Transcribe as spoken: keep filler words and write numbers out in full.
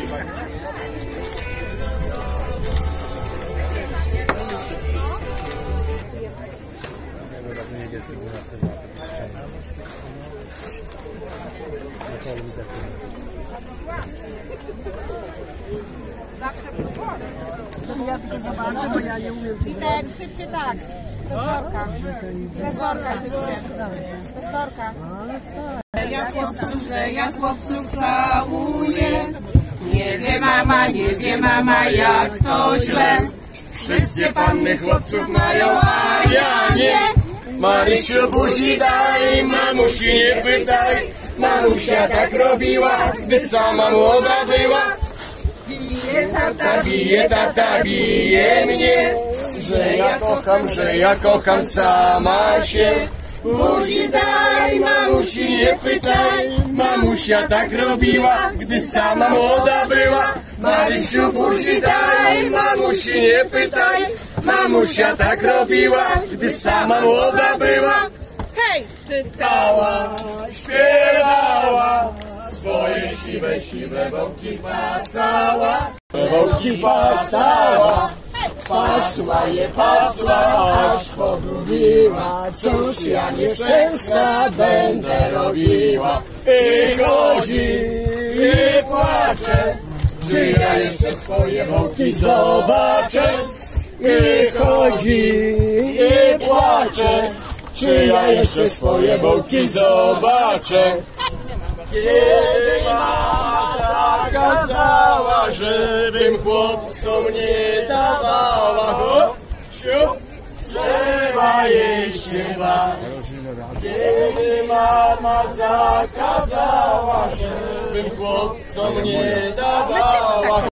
Ja tylko zobaczę, bo ja nie umiem. Witek, sypcie tak. Bez worka. Bez worka sypcie. Bez worka. Ja chłopców, że ja chłopców całuję. Nie wie mama, nie wie mama, jak to źle. Wszystkie panny chłopców mają, a ja nie. Marysiu, buzi daj, mamusi nie pytaj. Mamusia tak robiła, gdy sama młoda była. Bije tata, Bije tata, bije mnie, że ja kocham, że ja kocham sama się. Buzi daj, mamusi nie pytaj. Mamusia tak robiła, gdy sama młoda była. Marysiu, buzi daj, mamusi nie pytaj. Mamusia tak robiła, gdy sama młoda była. hej! Czytała, śpiewała, swoje siwe, siwe wąki pasała. Wąki pasała, pasła je pasła, aż pogubiła. Cóż ja nieszczęsna będę robiła. I chodzi, i płacze, czy ja jeszcze swoje wąki zobaczę. I chodzi, i płacze, czy ja jeszcze swoje wąki zobaczę. Kiedy mama zakazała, żebym chłopcom nie dawała, hop, siup, trzeba jej się bać. Kiedy mama zakazała, żebym chłopcom nie dawała.